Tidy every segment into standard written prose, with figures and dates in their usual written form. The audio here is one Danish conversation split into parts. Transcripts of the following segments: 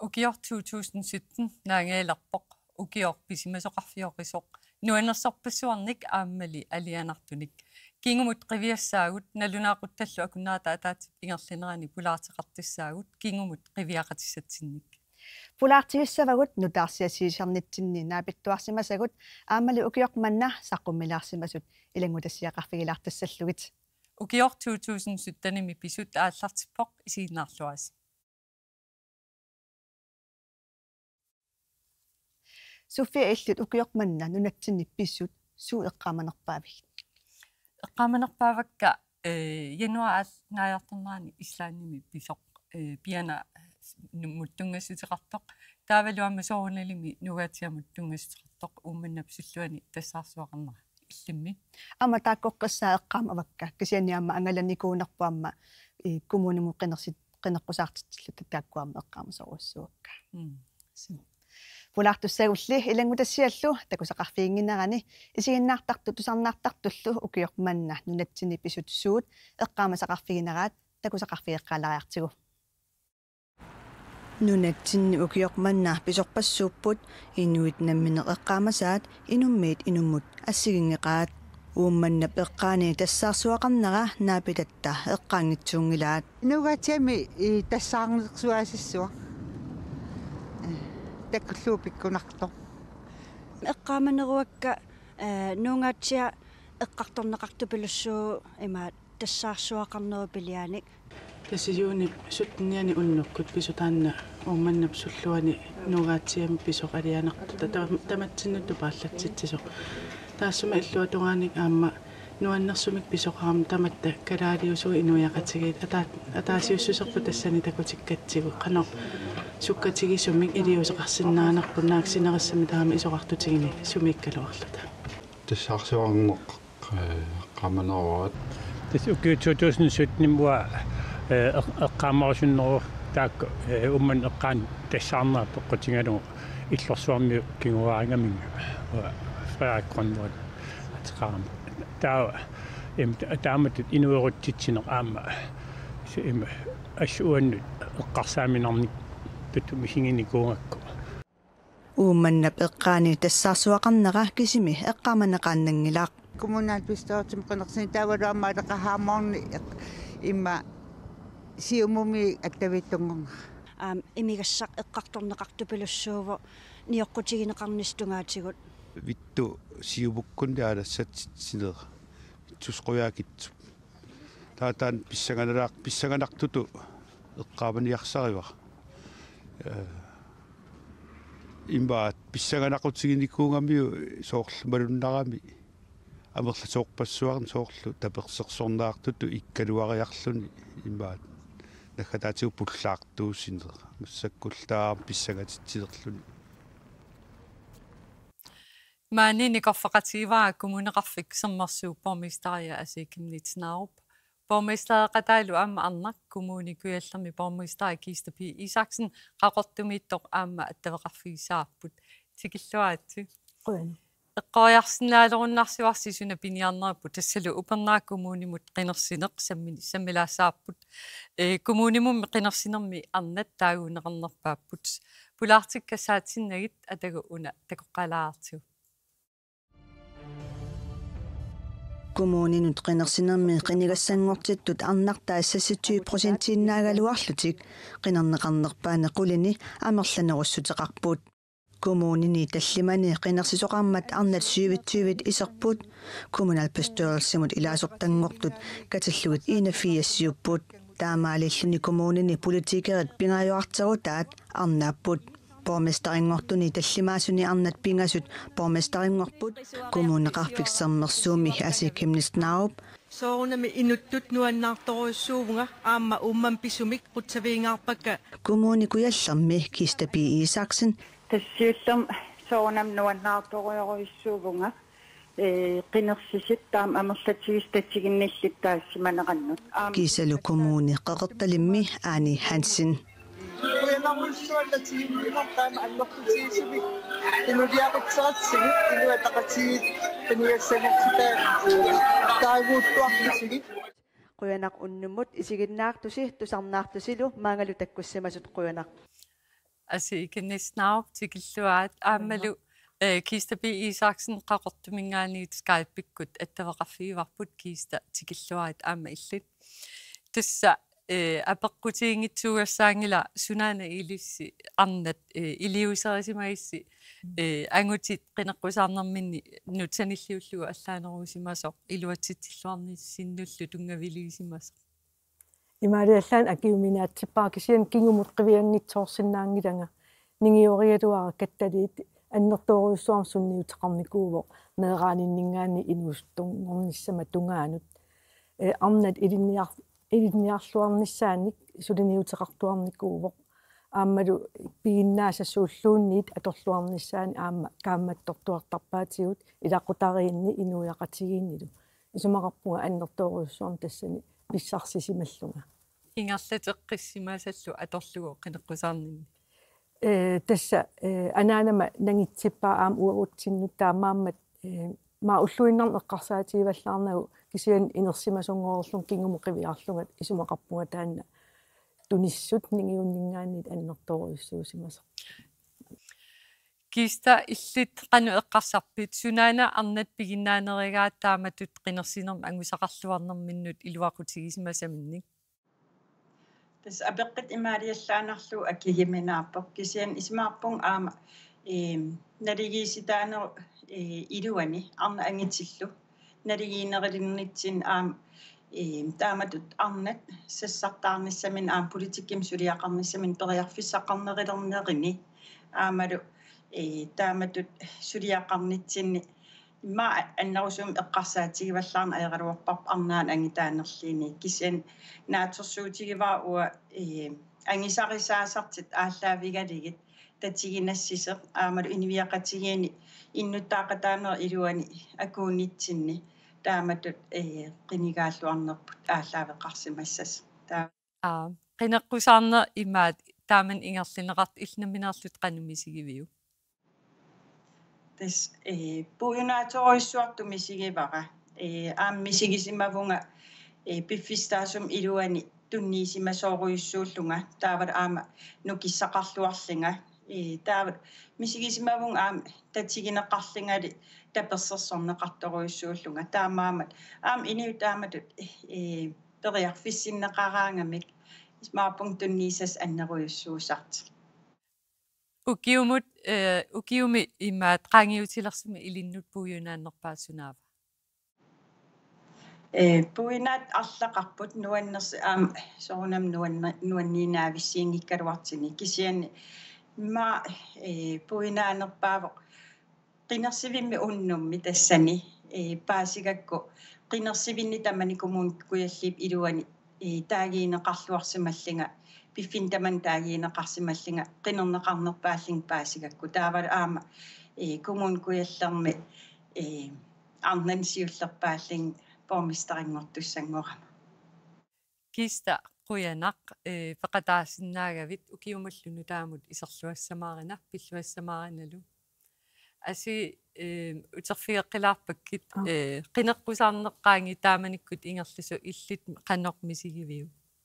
ukior 2017 naangeelarpoq ukior pisimasoqarfiorisoq nuanersorpassuarnik aammali alianartunik kingumut qiviassaagut nalunaaquttallu akunaata ataatip ingerlinerani pulaarteqartissaagut kingumut qiviaqatissatinnik pulaartigissavagut nutaarsiasiisarnitsinni naapittuarsimasagut aammali ukiormanna saqqummilaarsimasut ilangutassiaqarfigilaartassallugit ukior 2017 pisut aallartippoq isiinnaarluas Sofia illut ukiormanna nunatsinni pissut suu eqqaamanerpaavik eqqaamanerpaavakka januaas naajartarnaani islaannimi pisoq piana muttungassutiqartoq taavaluamma soorunalimi nugaatiamut tungassutiqartoq uumannapsulluani tassaarsuaqarnera illimmi ama taakkoqqassaa eqqaamavakka kisianiamma angalanikuunerpuamma kumuunimu qinerqusaartitsillu taakkuamma eqqaamasoruussuakka pulaartussagulli ilangutassiallu takusaqarfiinginerani isiginnaartartu tusarnaartartullu ukiormanna nunatsini pisut suut eqqaamasaqarfigineraat takusaqarfigeqqalariartigu nunatsinni ukiormanna pisorpassuupput inuit nammine eqqaamasaat inummiit inummut assigingeqaat uummannap eqqaani tassaarsuaqarnera naapitatta eqqaangitsuungilaat nugaatiami tassaarnersuasissua takkulluupikkunarto eqqaamaneruakka nuungaatsia eqqartorneqartupilussuu imaat tassaarsuaqarneru piliaanik tasiyuuni sutniani unnukkut pisutaanna uumannap sulluani nuugaatsiami pisoqalianartuta tamatsinnutu paallatsitsisoq taassuma illuatungaanik aamma nuannersumik pisoqaram tamatta kalaaliusuu inuiaqatigit ataasiussuserpu tassani takutikkatsigu qano sukkatigisumik iliuseqarsinnaanerpu naaksinerissami taama isoqartutigini sumikkaluarluta tassaarsuarneq qaamaneruat tas uki 2017 mua eqqaamarasunneru taakka umman eqqaan tassaarnerpu qotingalugu иллорсуарми кингуаарингаминга фраакконнуат атеқарам таамат инуерутситсинеқ аама има ассуаннут эққарсааминарник туту мисигиникуунгакку уумманнап эққаани тассаарсуақарнера кисими эққаманеқааннангилаақ kommunal beståelsesm qenersin taavaluamma leqahaamorni imma siumumi attavittungunga imigassaq eqqartorneqartupilussuuvo niorqutigineqarnistungaatigut vittu siubukkun taalassatsinera tusquyaakitsu taataan pissanganartutu eqqaamaniarsariva imbaat pissanganaqutiginikuungamiu soorlumalunnarami амерласоорпассуарн соорлу таперсерсорнаартуту иккалуариарлуни имаат нахатаатиу пуллаартуусинера массаккуллаа писсагатитсилерлуни маанини корфеқативаа коммунеқарфик сермерсууппормистария асикимнитснааруп пормистаақатаалу аама арнак коммуникуяллерми пормистари кистапи Isaksen қақортумииттоқ аама аттавеқарфигисаарпут тикиллуаатсу қуяни эққоярсинаалеруннарсуарсисуна пиниарнерпу тассалу упернаа коммунимут қинерсинеқ коммунимумми қинерсинерми арнат таагунеқарнерпааппут пулаартиккасаатсиннагит атагу уна такоққалаарту коммунинут қинерсинерми қинигассангортиттут арнартаа 26% қинернеқарнерпаане қулини амерланеруссутеқарпут kommunini tallimani qinnersisoqarmat arnat 27 iserput kommunalbestørelsemut ilaasortangortut katallugit 81 taamaalilluni kommunini politikerit pingajuarterutaat arnaapput bormestaringortuni tallimaasuni arnat pingasut bormestaringorput kommuneqarfiksermersuumi asikimnisnaarup soorunami inuttut nuannaartoruussuuvunga aamma ummam pisumik qutsaviingaarpakka kommunikuyallermi kistapi Isaksen тассиуллерм соонам нуаннаарторуйоруиссуувнга qinnersisit taam amerlatsigis tatsigинниллит таассиманеқарнут кисалу коммуни қеқерталимми аани Hansen уянаруллуаллатигиннилартаама аллортутигисуми инудиақутсератсигит инуатақатигит таниассанертитаа таагууттуартусигит quyanaq unnumut isigиннаартуси тусарнаартусилу маангалу таккуссамасут quyanaq altså ikinnisnaarp tikilluaat aammalu Kista B. Isaksen qaqortumingaani Skype-pikkut attavaqarfiivarput Kista tikilluaat aama illit tassa apeqqutiingitsuugassaangila sunaana ilissi arnat iliuserisimagисsi angutit qinaqqusaarnerminni nutsanilliullugu allaaneruusimasoq iluatsitsilluarnissinullu tungaviliisimasoq имаалиаллаан акиуминаатсиппаа кисиан кингумут қивиангитсоорсинаангиланга нингиориалуара катталиит аннертооруйссуар сунниутеқарникууво неерааниннингаани инуустунгорниссама тунгаанут арнат илинниарлуарниссааник сулиниутеқартуарникууво ааммалу пигиннаасассууллуунниит аторлуарниссаани аама кааматтортуартарпаатигут илақутариинни инуяқатигииннилу исумақарпунга аннертооруйссуар тассани писсарсисималлунга ингерлатеққиссимаасаллу аторлугу қинеққусаарнинни тасса анаанама нагитсиппаа аам уерутсиннут таамааммат ма уллуиннарн эққарсаатигиваллаарнагу кисиан инерсимасунгоорлун кингуму қивиарлугат исумақарпунга таанна туниссут нигиуннингаанит аннерторуйссуусимасо Kista illit qanu eqqarsarpit sunaana arnat piginnaanerigaat taamatut qinersinerm angusaqarluarnerminnut iluaqutigisimmasaminnik tas apeqqit imaaliallaanarlu akigiminaarpoq kisian ismaarpung aama naligiisitaaneru iluani arna angitillu naligiinerilernitsin aama taamatut arnat sassartaarnissamin aam politikkim suliaqarnissamin periarfissaqarnerilernerini aamalu taamatut suliaqarnitsinni imma annerusum eqqarsaatigivallarna ajaqaluarparp arnaan angitaanerliini kisian naatersuutigivaa ua angisarisaasartit ааllaavigaligit tatiginassiseq aamalu iniviaqatigiini innuttaaqataaner iluani akuunitsinni taamatut qinigaalluarnerput ааllaaveqqarsimassas qineqqusaarner imaat taaman ingerlineqart ilnaminaarlut qanumisigiviu tas puunaatoruissuartumisigivara aammisigisimagunga piffistaasum iluani tunniisimasooruissuullunga taavat aama nukissaqarluarlinga taavat misigisimavung aam tatigineqarlingali tapersersorneqartoruissuullunga taamaamat aam iniu taamatut periarfissinneqaraangamik ismaapung tunniisas anneruissuusart ukiumi imaat qaangiutilersimi ilinnut puujunaannerpaasunaava puinaat арлақарпут нуаннерси аама соорунам нуанниинааависсиингиккалуартини кисианни ма puinaanерпаавоқ qinерсивимми уннумми тассани паасигакку qinерсивинни тамани коммун куяллип илуани таагиинеқарлуарсималлинга пиффин таман таагиинеқарсималлинга qinернеқарнерпааллин паасигакку таавал аама коммун куяллерми арнансиуллерпааллин пормистарингортуссангорама Kista quyanaq peqataasinnаагavit ukiumallunu taamut iserluassamaarina pilluassamaarinalu asi uterfigeqqilaarpakkit qineqqusaarneqqaangi taamanikkut ingerlusu illit qannormisigiviu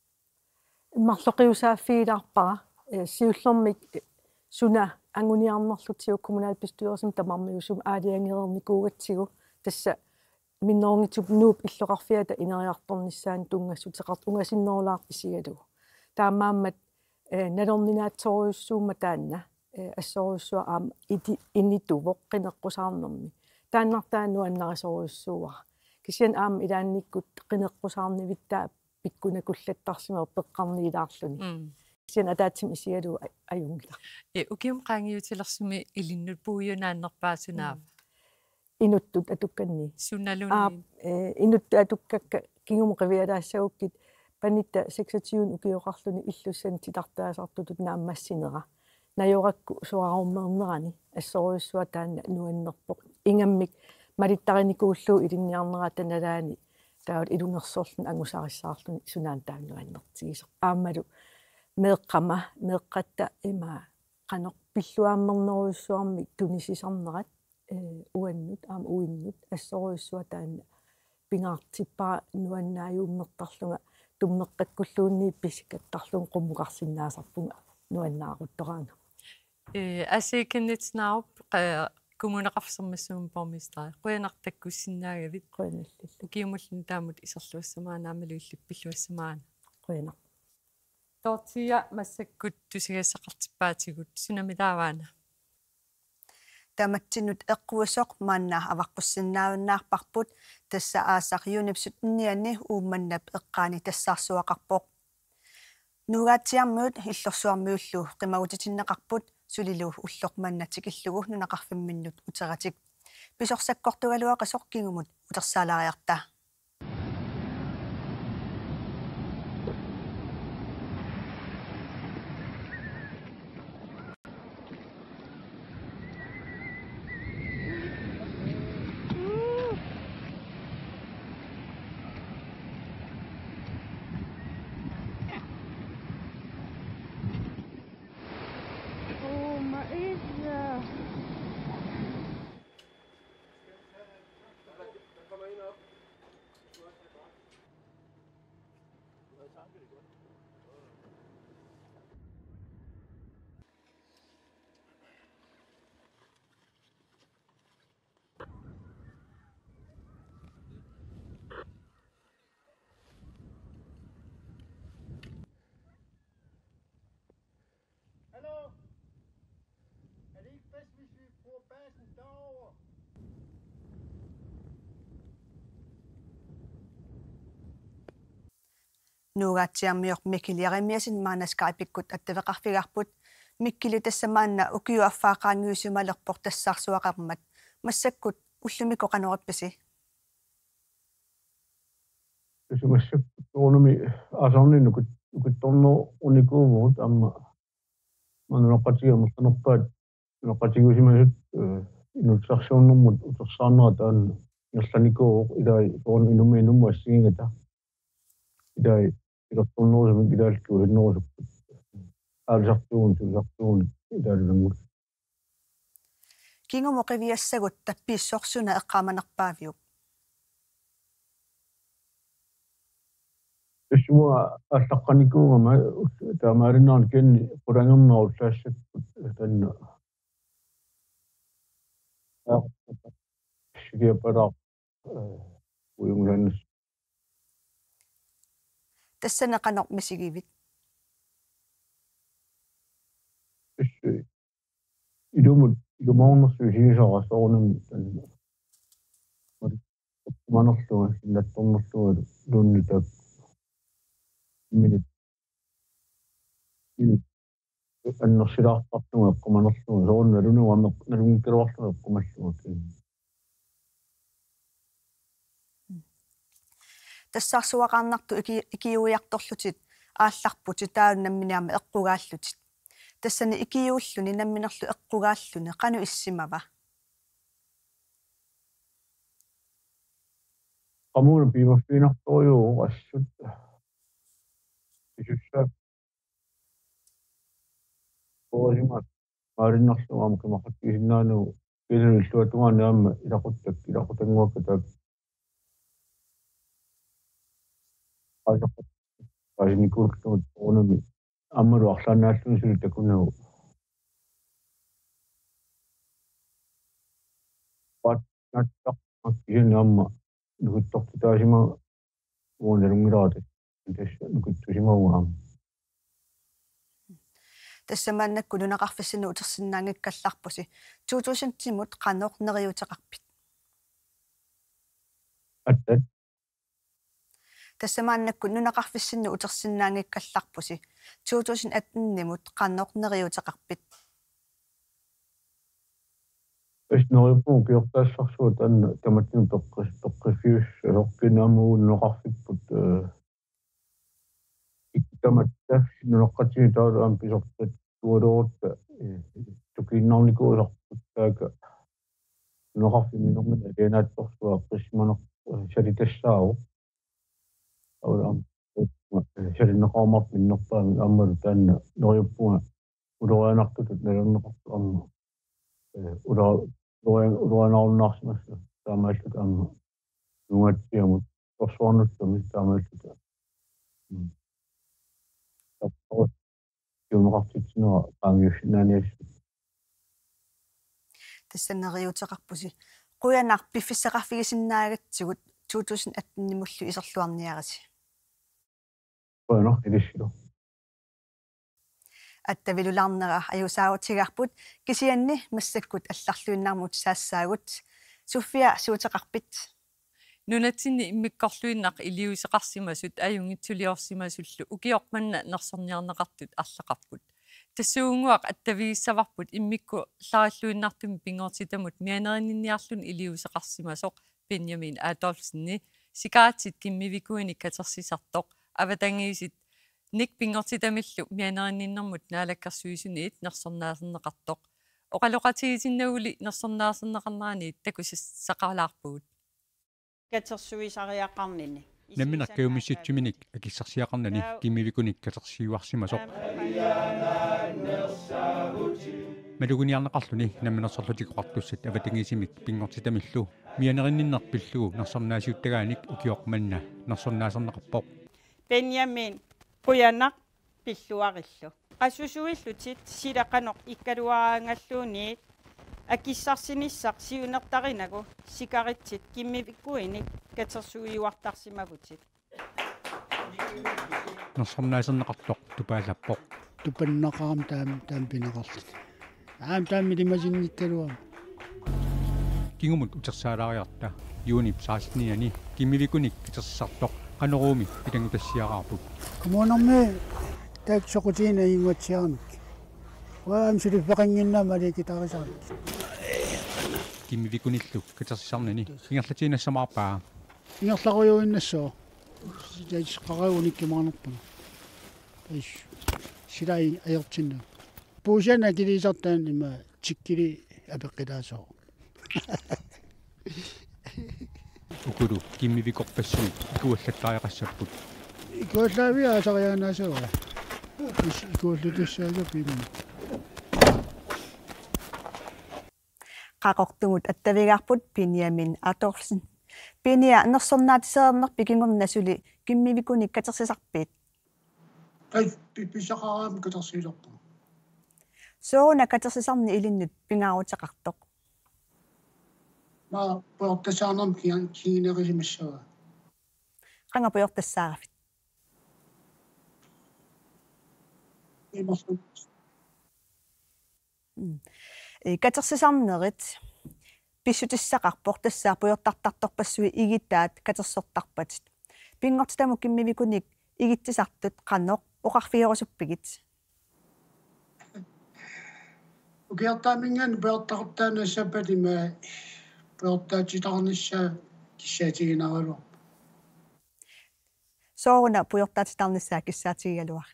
иммарлоқиусааффигилаарпара сиуллэрмик суна ангуниарнерлутиу коммуналбистуерсим тамармиусум аалиангерерникуугатсигу тасса миннорнгитсуп нууп иллоқарфиата инериарторнissaан тунгассутеқарт унгасиннерулаарписигалугу таамааммат налернинаатсоруйуссуумма таанна ассоруйуссуа аама иннитувоқ қинеққусаарнерми тааннартаану аннарисоруйуссууара кисиан аама илаанниккут қинеққусаарнивиттаа пиккунакуллаттарсимаа пеққарнигилаарлуни кисиан атаатсим исигалугу аюнгила укиум qaangiutilersimi ilinnut puujunaannerpaasunaava inuttut atukkanni sunnaluni inuttu atukkakka kingumu qivialaassagukit panitta 26 ukioqarluni illussan titartaasartutut naammassinera najorakku suarummernerani assoruissua taanna nuannerpoq ingammik malittarinikuullu ilinniarnera tanalaani taawat ilungersorlun angusarissаарluni sunaan taannuannertigiser aammalu meeqqatta ima qanoq pilluaammerneruissuarmik tunisisarnerat uannut aam uinnut assoruissua taanna pingaartippaa nuannaajummertarlunga tummeqqakkulluunniip pisikattarlun qumuqarsinnaasarpunga nuannaaruttoraanga асиикиннитснааруп кумунеқарсэрмассуум пормистаа қуянартаккуссинаагавит қуяналлалла киумуллин таамут исерлуассамаанаамалу иллиппиллуассамаана қуянақ тортия массаккут тусигассақартиппаатигут сунамилааваана таматсинут эққуасоқ маанна аваққуссиннаавиннаарпарпут тасса аасақ юнипсут инниани уумманнап эққаани тассаарсуақарпоқ нугаатсиармуут иллорсуармиуллу қимагутитиннеқарпут сулилу уллоқманнатик иллугу нунақарфимминнут утератик писорсаккортугалуа қасоқкингумут утерсаалариарта нугаатсиармиор микилиаримиасин маанаскаипиккут аттавеқарфигарпут миккили тассамаанна укиуаффаақаангиусумалерпор тассаарсуақармат массаккут уллумико қанораппаси массак тоонами асарнинукут укутторно уникуумут амма мануақатигамустанерпаат нуақатигусимасут инутсарсууннэрмут утерсаарнера таанна нерланикуу илай тоон инумиинумма ассигингата илай илэрторнерусумик илааллу хиннерусуккут аалсартуун илаалунгут кингумоқивиассагут таппииссорсуна эққааманерпаавиук исуа аллаққаникуугама таамаариннаарн кенни qulangerneraulлаассаккут танна сигиапараа уйунграннас тассана қанор мисигивит илумаунерсу сигисарасоорнами танна манерлуга силлатторнерлуга лууннитак минут аннерсилаарпартуга эққуманерлуга соорна лунуга налунгиккалуарлуга эққумаллуга тассаарсуақарнарту икиуиарторлутит аалларпути тааннамминиарма эққугааллутит тассани икиууллуни намминерлу эққугааллуни қану иссимава амуна пимаффинарторюу ассут исуссаа поожима мариннерлугам кимақаттигисиннаану кисуллуатуганаама илақутангуаккатаа ажникууллуут онами аммалу арлаанааллуни сулу такунагу патнаттақмаккисинаама нугуттортитаасима уунерумгилаата тасса нугуттусимауаама тассамааннакку нунақарфиссину утерсиннаангиккалларпуси 2000-тимут қаноор нериутеқарпит аттат тассамааннакку нунақарфиссину утерсиннаангиккалларпуси 2018-нимут қаноор нериутеқарпит эснериппу киортаассарсуут анна таматтину тоққифиус соққинаамуу ноқарфиппут иккаматта нуноққатиги таалаам писортат туалоорта тукиннарникуусарпут таaka ноқарфиминэрмана алианаатторсуа қиссиманер салитассаау аулам салинеқармар миннерпаами аммалу таанна нориуппуга улорианартутут налернеқарту амма улорианаарунаарсимасса таамааллут амма нугатсиамут торсуарнуттами таамааллут юмоқартитсинера qaangiussinaaniassut тассанериутеқарпуси қуянаар пиффиссақарфигисиннаагатсигут 2018-нимуллу исерлуарниараси Bueno, edishido. аттавилулаарнера аюсааватигарпут кисианни массаккут алларлуиннаармут саассаагут суффиа суутеқарпит нунатсинни иммиккорлуиннақ илиусеқарсимасут аюнгитсулиорсимасуллу укиорманна нерсорниарнеқартут арлақарпут тассуунгуақ аттавииссаварпут иммикку лараллуиннартуми пингоортитамут мианеринниарлун илиусеқарсимасоқ Benjamin Adolfsenni сикаатит киммивикуини катерсисартоқ аватангиисит ник пингоортитамиллу мианеринниннэрмут наалаккарсуисуниит нерсорнаасернеқартоқ оқалоқатигисиннагули нерсорнаасернеқарнаани такусиссақарлаарпугут катерсуисариақарнини намминаркиумисситсуминик акиссарсиақарнани киммивикуник катерсиуарсимасоқ малугуниарнеқарлуни намминерсорлутикоқартуссат аватангисимик пингортитамиллу мианеринниннерпиллугу нерсорнаасиуттагааник укиоқманна нерсорнаасернеқарпоқ Benjamin Quyanaq пиллуариллу qassusuillutит силақанеқ иккалуараангаллуунниит акиссарсиниссақ сиунертаринагу сикаритсит киммивиккуиник катерсуиуартарсимагутит нерсорнаасернеқартоқ тупаалаппоқ тупаннақарам таам пинеқарлут таами лимасинниккалуам кингумут утерсаалаариарта юунип саалниани киммивикуник катерсартоқ qanooruumi pitangutassiaqarput коммунарми тааксоқутиина ингуатсиарник ваам сулиффеқангиннаама аликитарисаарник киммивикуниллу катерсисарнани ингерлатиинассамаарпаа ингерларуйуиннассоо таисқарауниккимаарнерпуна таис силай аёртинна пуусана килисартаан има тиккили апеққилаасоо укулу киммивикорпассуи икуаллаттариақассаппут икуаллаавиа асариаанаасуа икуаллутуссаага пимми qaqortugut attavigаарput Benjamin Adolfsen Benia nерсорнаатисеернер пикингорнасули киммивикуник катерсисарпит ай пиписақараам катерсилерпу соона катерсисарни илиннут пингаарутеқартоқ ма портасаарнам кигинерисимассава qanga puyortassaaravit катерсисарнерит писсутиссақарпор тассаа пуйортартарторпассуи игитаат катерсортарпатит пингортитаму киммивикуник игитсисартут qannoq оқарфиорусуппигит укиартааминган пуйортартаанассаппатима пуйортаатитарнissaa киссаатигинаралу соона пуйортаатитарнissaa киссаатигигалуар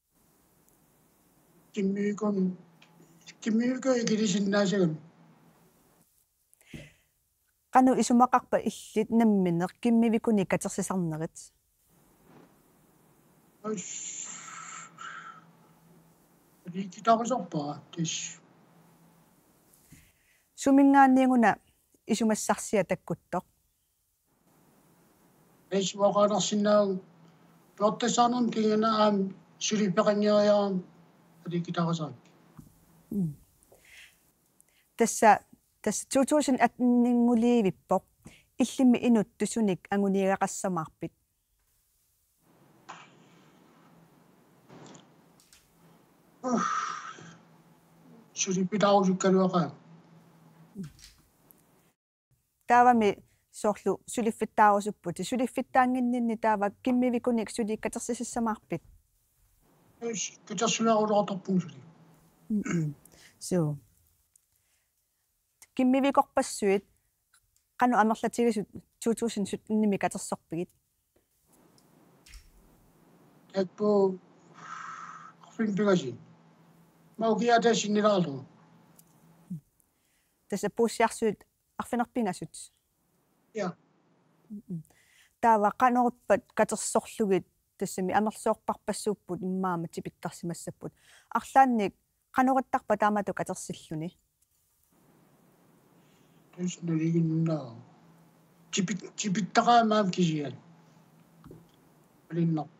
киммиуко игилисиннаасагам qanu isumaqarpa illit nammineq kimmivikunik katersisarnerit китарисорпаа тис сумингаанниигуна исумассарсиа таккуттоq эсвоqaanерсинаа портасаарнам кигинаам сулиппеқангериаам китарисаа тасса 2018-нингулиивиппоq иллими инут тусуник ангуниагақассамаарпит сулиппитаарусуккалуаqa таавами соорлу сулиффиттаарусуппут сулиффиттаангиннинни таава киммивикуник суликкатерсисассамаарпит катерсулаарулеқарторпун сули so киммивикорпассуит qanu амерлатигисут 2017-ними катерсорпигит такпо финпигаси маукиатасиннилаарлу тасса пуссиарсуит арфинерпингасут я таава qanоруппат катерсорлугит тассами амерлуорпарпассууппут иммаама типиттарсимассаппут арлаанник qanorittарпа таамату катерсиллуни тэснэлигиннаа типиттараамаам кисиан алиннар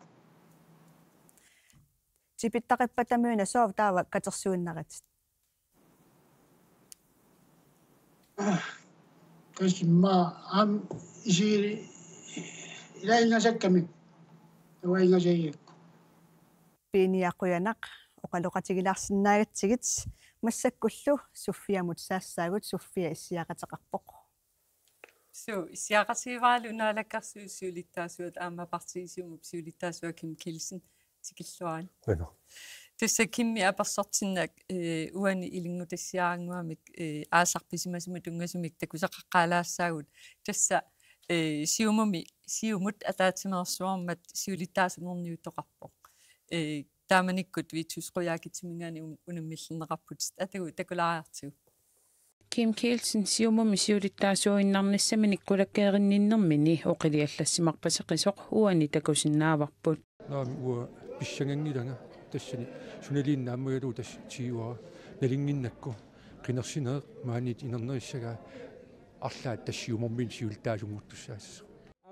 типиттақиппатамуина соо таава катерсуиннарат Kasima am isiri ilai ngasak kami. Awai ngasak. Piiniaquyanaq oqaloqatigilaarsinnaagatsigit массаккуллу суффиамут саассаагут суффиа иссиақатеқарпоқ isiaqasiivaalu naalakkarsuusuulittaasuat aammapartiisuumup suulittaasuakim kilsen tikilluaani tussa kimmi apersortinnak uani ilingutassiaranguamik aasarpisimasuma tungasumik takusaqaqqaalaassaagut tussa siumut ataatimersuarmat suulittaasumorniutoqarpoq taamanikkut viitusquyaakitsimingani unamillerneqarput atagu takulaariartigu Kim Kielsen siumumi siulittaasuinnarnissamini kulakkeerinninnermini oqiliallassimarpaseqisoq uani takusinnaavarput naami ua pissangangilanga tassani sunaliinnaammagaluu tass tiuara nalinginnakku qinersineeq maanit inernerissaga arlaat tassiumormin siulittaasunguttussaassa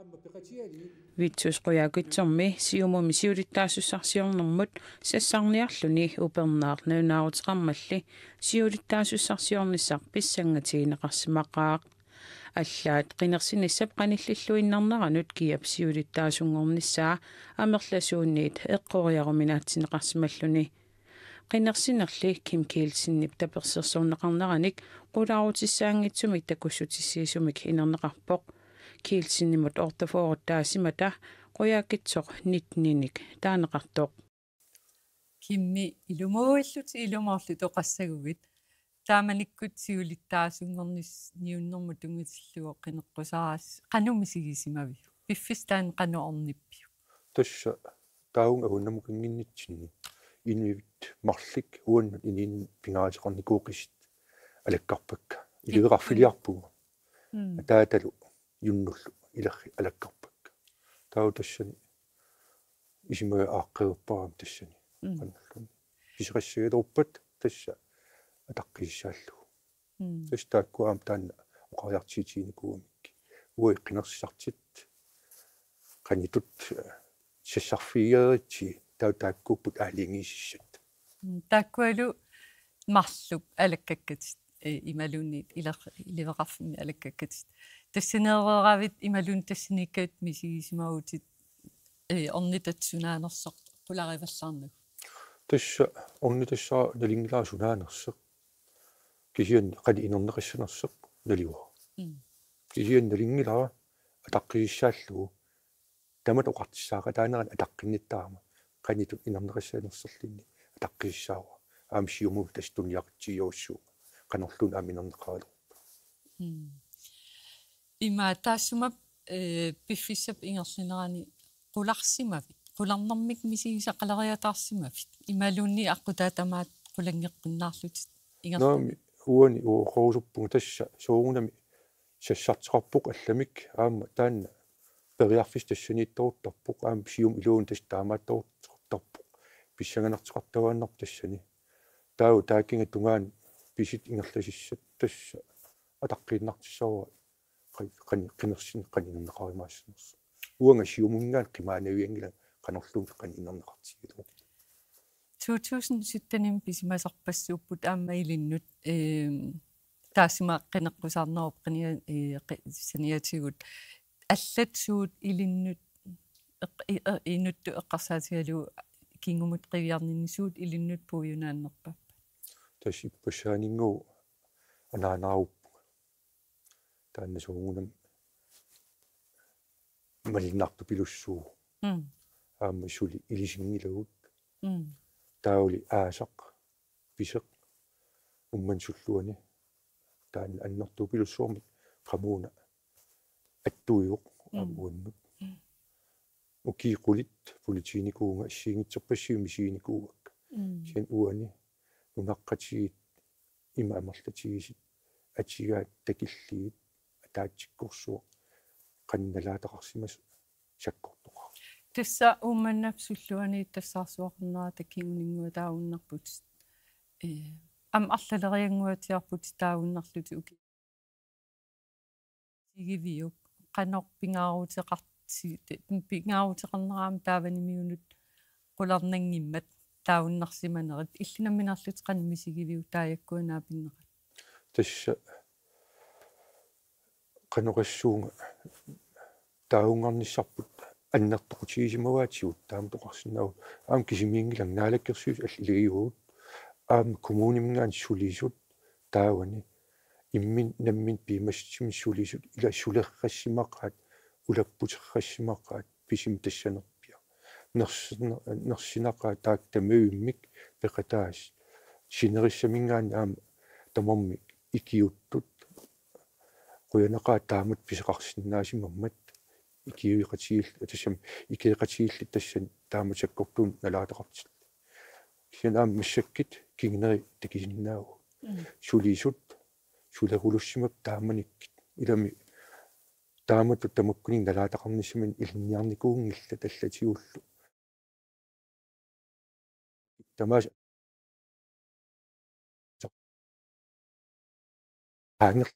Viitusquyaakitsormi siumumi siulittaasussarsiornermut sassarniarluni upernaarnaunaarutiqarmalli siulittaasussarsiornissaq pissangatigineqarsimaqaaq аллаат qinерсиниссап qanillilluinnerneranut kiap siulittaasungornissaa amerlasuunniit eqqoriaruminaatsinеqarsimalluni qinерсинерли Kim Kielsenip tapersersorneqarneranik qulaarutissaangitsumik takussutissiisumik inerneqarpoq Kielsenimut ortofoorutaasimata qoyaakitsoq nitninik taaneqartoq kimmi ilumuillut ilumorlut oqassagugit taamanikkut siulittaasungornis niunnermu tungitilluo qineqqusaraas qanumisigisimavig piffistaan qanuornippiu tassa taung agunnamu kinginnitsinni inuit marlik uannut inin pingaatiqarnikuuqist alakkarpakka iliqarfiliarpugu taatalu юннуллу илерри алаккарпакка тау тассани исимага ааққиуппарам тассани анналлуни писеқассагалеруппат тасса атаққиссааллугу тастааккуаам таанна оқариартиитиникуумикки уи қинерсартит қанитут сассарфигеритси тау тааккууппут аалингииссат тааккуалу марлук алаккаккатит ималуунниит илеқарфими алаккаккатит тассинеераавит ималуун тассиниккаат мисигисимагутит орнитатсунаанерсоқ пулариваллаарнагу тасса орнитассаа налингилаасунаанерсеқ кисиан қали инернеқиссанерсеқ налиуа кисиан налингилаа атаққиссааллугу тамат оқартиссааqa таанеран атаққинниттаама қанитут инернеқиссаанерсерлинни атаққиссаава аамсиуму тастуниақитсиуссуу qanorlun aminerneqaalu има таассумап пиффиссап ингерсинерани qulaarsimavit qularnermik misigisaqaleriataarsимавит ималуунни аққутаатамаат qulangеққиннаарлутит ингерсинерами уани уоқорусуппуг тасса суугунами сассартеқарпоқ алламик аама таанна периарфис тассаниитторуттарпоқ аама сиум илуун тас таамааттортарпоқ писсаганартеқартавааннар тассани таау тааккинга тунгаан писит ингерласиссат тасса атаққииннартиссава qinерсин qanинернеқаримаассанерс уанга сиумунгаан қимаанавиангила qanorluun qanинернеқартигилу 2017-ним писимасарпассууппут аама илиннут таасима qinеққусаарнеруп қиния саниатигут аллатсуут илиннут инутту эққарсаатигалу кингумут қивиарниннисуут илиннут пуюнааннерпа тасиппассаанингуу анаанааруппуга таанна сугунам малиннаарту пилуссуу аама сули илисингилагут таули аасақ писеқ уммансуллуани таанна аннерту пилуссуорми qamuna аттуйоқ аамуаннут укиқулит политиникуунга иссиингитсерпассиуми сииникуугак син уани нунаққатигит има амерлатигисит атигаат такиллиит атаатсиккорсуо qanналаатақарсимас саккортоқа тасса умманнапсуллуани тассаарсуақарнера такиунингуа таауннарпут ам арлалериангуатиарпут таауннарлути уки сигивиук qanor pingaaruteqarneraam taavanimiunut qularnanngimmat taaunnersimanerit illinamminerlut qanmisigiviu taajakkuanaa pinneqat тасса qanoqassuunga taungarnissarput аннертоқутигисимаваатигут таама тоқарсинау аам кисимиингилан наалаккерсуус аллигиуут аам коммунимнгаан сулисут таавани иммин наммин пимассим сулисут ила сулеррассимақаат улаппутеррассимақаат писим тассанерпиа нерсинақаа таак тамуиммик пеқатаас синериссамингаан аам тамармик икиуттут қуянақаа таамат писеқарсинаасимаммат икиуиқатигил тассам икеқатигилли тассан тааматаккортуун налаатеқартит кинаам массаккит кингнери такисиннааву сулисут сулерулуссимап тааманиккит илами таамату тамаккунин налаатеқарнissimин илниарникуунгилла таллатигуллу тамаас ангер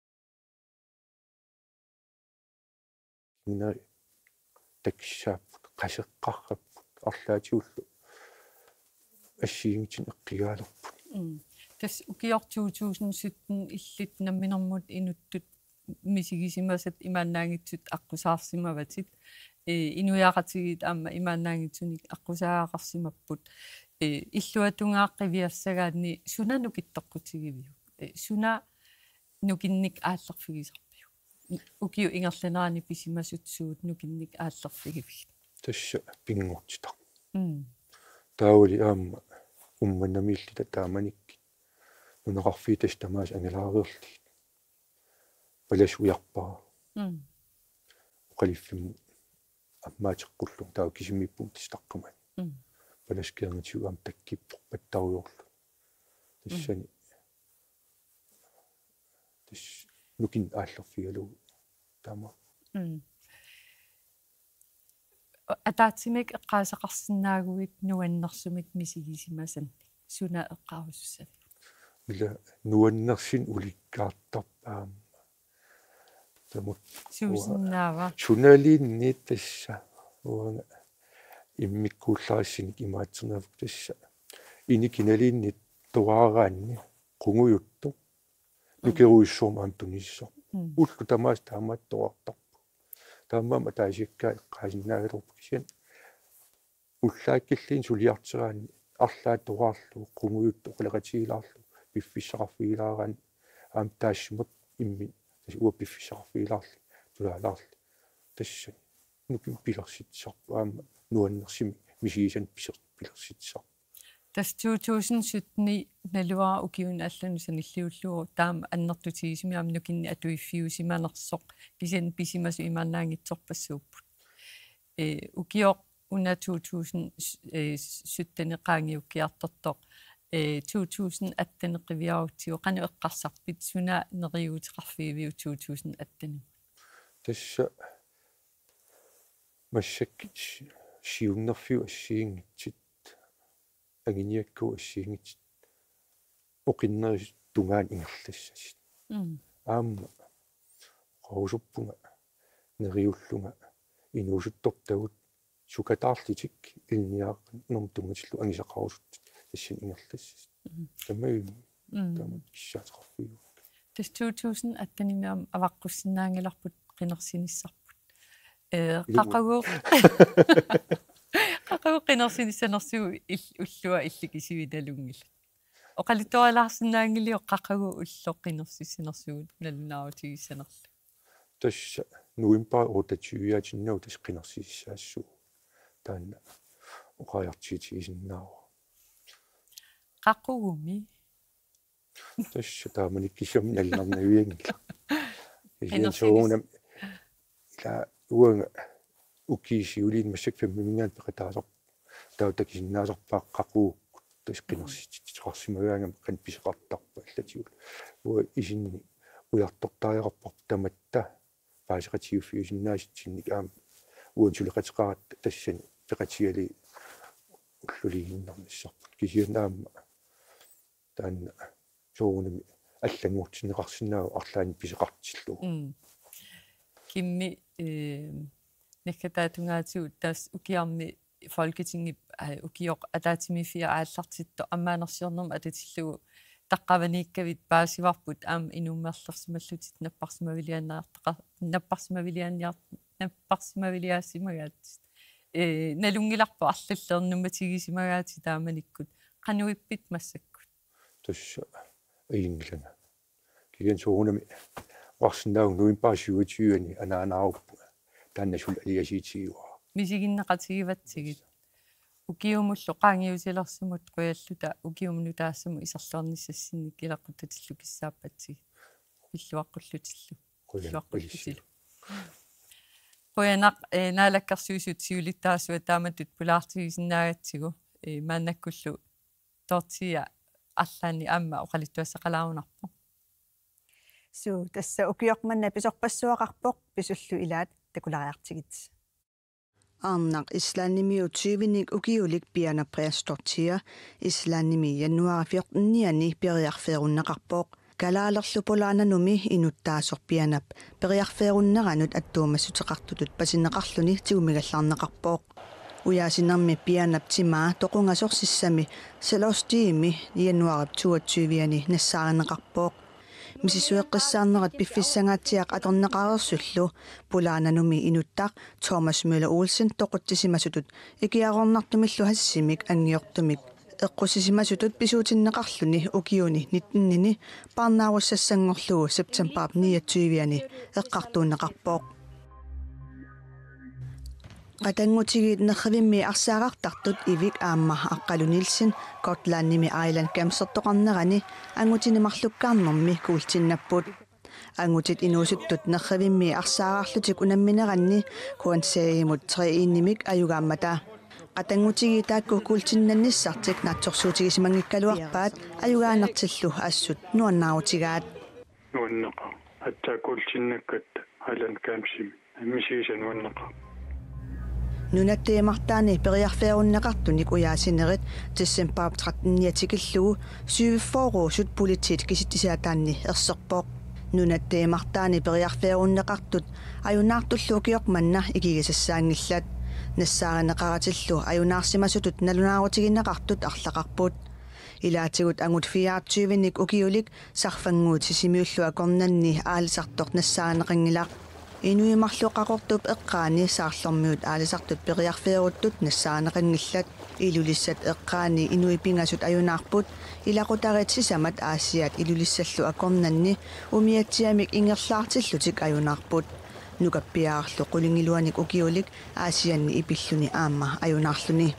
нэ такшаап qasеққарраппут арлаатигуллу ассиингитин эққигаалерпут тас укиортуутуусунсуттэн иллит намминэрмут инуттут мисигисимасат имааннаангитсут аққусаарсимаватит инуяақатигит аама имааннаангитсуник аққусааақарсимаппут иллуатунгааққивиассагаанни сунанукиттоққутигивиу суна нукинник ааллерфигисарпиу укиу ингерланерани писимасутсуут нукинник ааллерфигивиг тасса пингортитар тааули аама умманнамииллита тааманикки нунеқарфиитас тамаас ангалаариерли палас уярпаа оқалиффим аммаатеққуллу таа кисимиппум тистаққамат палас киангатигуам таккиппоқ паттаруйорлу тассани тас нукин ааллерфигалу таама атаатсимик эққаасақарсинаагуит нуаннэрсумик мисигисимасан суна эққаруссав ила нуаннерсин уликкаартарпаам тамут сусиннаава суналинни тасса уанга иммиккууллариссиник имаатсернаавук тасса иникиналиинни туаараанни қунгуйутту нукеруиссуум тунissor уллу тамаас таамааттоартарпу таамаама таасиккаа эққаасиннаагалерпу кисиан уллааккиллиин сулиартераани арлаат туаарлу қунгуйутту оқалеқатигилаарлу пиффиссақарфигилаарaan аам таассимут имми тас уа пиффиссақарфигилаарли тулаалаарли тасса нуким пилерситсарпу аама нуаннерсими мисигисан пилерситсар тас 2017 налуара укиун аллану саниллиуллугу таама аннертутигисимиам нукинни атуиффиусиманерсоқ кисен писимасу имааннаангитсорпассууппут укиоқ уна 2017 qaangiukkiartortoq 2018 qivиаутиу qanu eqqarsarpit suna neriutiqarfiiviu 2018 тасса массаккит сиуннерфиу ассиингитсит агиниакку ассиингитсит оқиннерис тунгаан ингерлассасит аама qousuppunga neriulluga inuusuttортагут сукатаарлитик илниаақ нормтунгатиллу ангисақарусут тасsin ингерлассас тамаи тамат киссаатеқарфиу тас 2018 аваққуссинаангиларпут қинерсиниссарпут қақагуу қақагуу қинерсиниссанерсуу уллуа илликисивиталунгила оқалитуалаарсинаангилио қақагуу уллоқ қинерсиссинерсуут налунаарутигиссанерла тасса нуимпаа ротатиуяатиннау тас қинерсиссаассуу таанна оқаяртиитигисиннаава қақугуми тасса тааманик кисам налларнавиангила инсоонам ила уанга уккиисиулиин массак фэммимингаан пеқатаасоқ таутакисиннаасорпаа қақуу тас қинерситиқарсимаваангам қан писеқартарпа аллатигул уа исинни уяртортариақарпар таматта паасеқатиуффиусиннааситсинник аама уунсулеқатеқарат тассани пеқатиали уллулигиннарниссарпа кисианаама таанна соонами аллангуутсинеқарсинаау арлаани писеқартиллу кимми неккатаатунгаатиу тас укиарми folketinget укиоқ атаатимифиа ааллартитто аммаанерсиорнерма ататиллугу таqqаваниккавит паасиварпут аама инуммерлерсималлутит наппарсимавилиаассимагаат налунгиларпо арллернуматигисимагаати тааманиккут qanуиппит массаккут тусса иинглана киген соонами варсиннаун нуимпаасиуитиуани анаанааруппуга тааннасул алиасиитигуа мисигиннеқатигиватсигит укиумуллу qaangiusilерсимут quяллута укиумну таассаму исерлуарниссассинник илаққутатиллу киссааппатсиг пиллуаққуллутиллу пиллуаққуллутиллу поянақ наалаккарсуисут сиулиттаасуа тааматут пулаартигисиннаагатсигу мааннаккуллу тортия аллаани аама оқалиттуассақалаарунарпо суу тасса укиоқманна писорпассуақарпоқ писуллу илаат такулариартигит Аннақ ислааннимиу 20-ник укиулик пиана преастортия ислаанними януари 14-ниани периарфееруннеқарпоқ калаалерлу полаанануми инуттаасор пианап периарфееруннеранут аттуумассутеқартутут пасиннеқарлуни тигумигаллаарнеқарпоқ уяасинарми пианап тимаа тоқунгасорсиссами селостиими януари 22-ани нассаарнеқарпоқ мисисуэққиссаарнерат пиффиссангаатсиақ аторнеқарерсуллу пулаанануми инуттақ Томас Мøller Olsen тоқуттисимасутут икиарорнартумиллу хассимик ангиортумик эққусисимасутут писуутиннеқарлуни укиуни 19-нини парнааруссассангорлугу септембер 29-ани эққартууннеқарпоқ qatangutigiit nerrivimmi arsaaqartartut ivik aamma aqqalunilsin Gotlandnimi Island kamsertoqarnerani angutinimarlukkaarnermi kuultinnapput angutit inuusuttut nerrivimmi arsaaqarlutik unammineranni kuansaimut 3-innimik ayugaammata qatangutigiitaakku kuultinnannissartik natsorsuutigisimangikkaluarpaat ayugaanertillu assut nuannaarutigaat nuanneqa attaakuultinnakkat Island kamsim misiisan nuanneqa Nunatteemartaani periarfeerunneqartunik uyaasinerit tissembaab 13-niatikillugu syvifooruusut politit kisittisaataanni erserpoq nunatteemartaani periarfeerunneqartut ajunaartulluukiormanna ikigisassaangillat nassaareneqaratillu ajunaarsimasutut nalunaarutiginneqartut arlaqarput ilaatigut angut 24-nik ukiulik sarfanguut sisimiullu akornanni aalisartoq nassaareneqangilaq Inuimarluqaqortup eqqaani saarlormiut aalisartut periarfeeruttut nassaaneqangillat ilulissat eqqaani inuipingasut ajunaarput ilaqutaritsisamat aasiat ilulисsallu akornanni umiatsiamik ingerlaartillutik ajunaarput nukappiaarlu qulingiluanik ukiulik aasianni ipilluni aamma ajunaarluni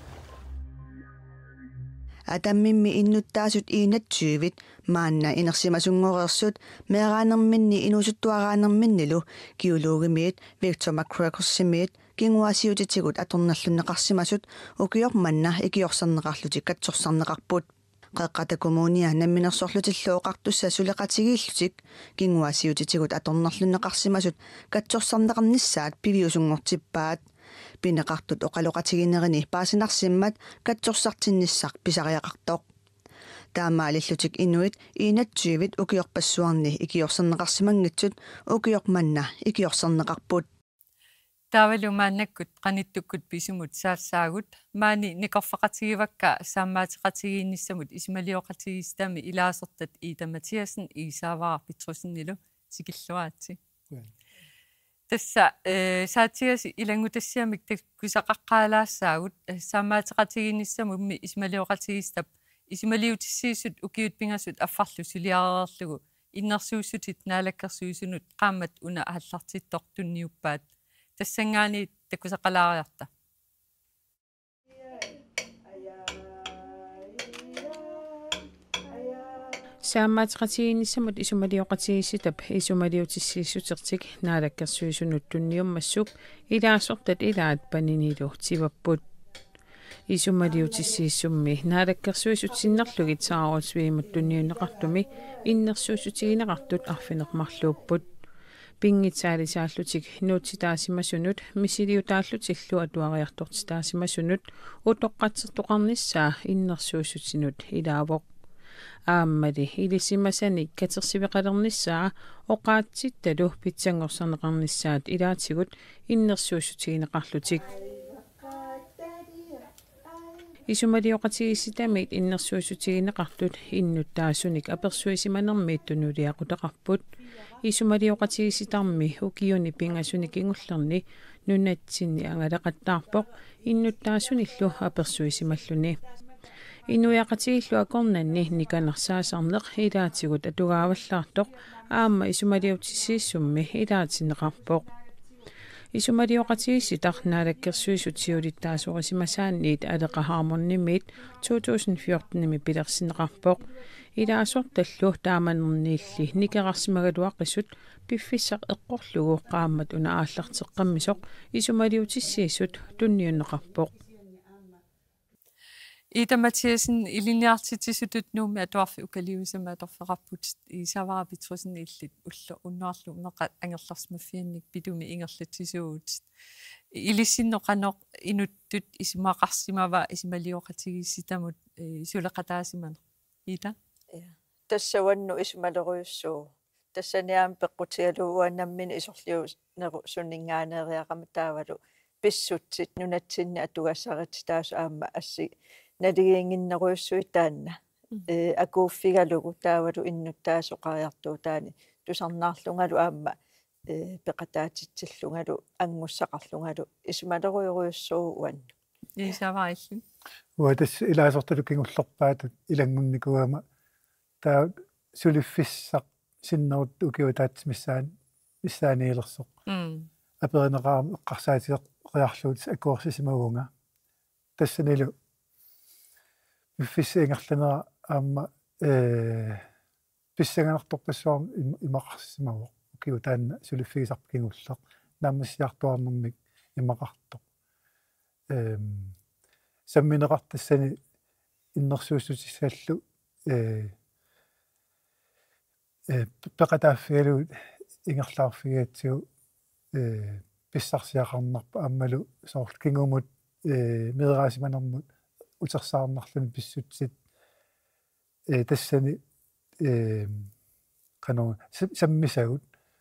Atammimmi innuttaasut iinatsyuvit maanna inersimasungorerssut meeraanerminni inusuttuaraanerminnilu geologimiit Victor McCracken-Smith kinguasiutitigut atornerlunneqarsimasut ukiormanna ikiorserneqarlutik katsorserneqarput qeqqatakommuunia namminersorlutilluoqartussa suleqatigiillutik kinguasiutitigut atornerlunneqarsimasut katsorserneqarnissaat piviusungortippaat pineqartut oqaloqatiginerini paasinarsimmat katsorssartinnissaq pisariaqartoq taamaalillutik inuit iinatsyuvit ukiorpassuarni ikiorserneqarsimangitsut ukiormanna ikiorserneqarput таавалумааннаккут qanittukkut pisumut saassaagut maani niqorfaqatigivakka saammaatiqatigiinnissamut ismaliоqatigistami ilaasertat Ida Mathiasen Isaavara Petrusinnilu sikilluaatsi тасса саатигаси илангутассиамик таккусақаққаалаассаагут саамаатеқатигинниссаму умми исмалиоқатигистап исмалиутиссиисут укиут пингасут аффарлу сулиаререрлугу иннерсууссутит наалаккерсуисунут qaammat una ааллартиттортунниуппаат тассангаани таккусаққалаариарта Saammaatiqatigiinnissamut isumalioqatigisitap isumaliutissiissutertik naalakkersuisunut tunniummassuk ilaasortat ilaat paninilu tivapput isumaliutissiissummi naalakkersuisutsinnerlugit saaruusviimut tunniunneqartumi innersuussutigineqartut arfinermarluupput pingitsaalisaallutik nuutsitaasimasunut misiliutaallutillu atuariartortitaasimasunut utoqqatsertoqarnissaa innersuussutsinut ilaavoq aammali ilisimasani katersiviqalernissaa oqaatsittalu pitsangorserneqarnissaat ilaatigut innersuussutigineqarlutik Isumaliuqatigisitamiit innersuusutigineqartut innuttaasunik apersuisimanermiit tunuliaqutaqarput isumaliuqatigisиtarми ukiuni pingasunik ingullerni nunatsinni angalaqattaarpoq innuttaasуниллу apersuisimalluni Inuiaqatigillu akornanni nikanarsaasarneq ilaatigut atugaavallaartoq aamma isumaliutissiissummi ilaatineqarpoq Isumaliuqatigisitарнаалаккерсуисутиулиттаасорисимасаанниит алеқаҳаарморнимиит 2014-ними пилерсинеқарпоқ илаасорталлу тааманерниилли никеқарсимагалуаққисут пиффиссақ эққорлугу qaammat una ааллартеққаммисоқ isumaliutissiissut tunniunneqarpoq Ida Mathiasen iliniartitisutut nuumi atuarfi ukaliusama atorfeqarput isavaapitrusin illit ullu unnuarlu meqa angerlarsmaffiannik pitumi ingerlatisuut ilissinnoqanoq inuttut isumaqarsimava isimaliuqatigissitamut isuleqataasimaner Ida тассаванну исмалеруйуссуу тассаниаам пеққутигалууаннаммини исорлиу неру суннингааneeriaqama таавалу писсутсит нунатсинни атугассарит таас аама асси налигиингиннеруйуссуи таанна акууффигалугу таавалу иннуттаасоқариартуу таани тусарнаарлунгалу аама пеқатаатитсиллунгалу ангуссақарлунгалу исмалеруйуруйуссуу уанну исаваиллу уатас илаасорталу кингуллерпаатут илангунникуама таа сулиффиссақ синнерут укиутаатс миссааниилерсоқ аперинеқарам эққарсаатиеқ риарлуут акуорсисимагунга тассанилу миффиссиингерланера аама писсаганарторпассуарм имақарсимагоқ укиутаанна сулиффигисарп кингуллеқ наамассиартуарнэрмик имақартоқ самминеқартассани иннерсууссутиссааллу пеқатааффигалу ингерлаарфигаатсиу писсарсиақарнарпа аммалу соорл кингумут медераасиманермут утерсаарнарлуни писсутсит тассани канаа саммисагут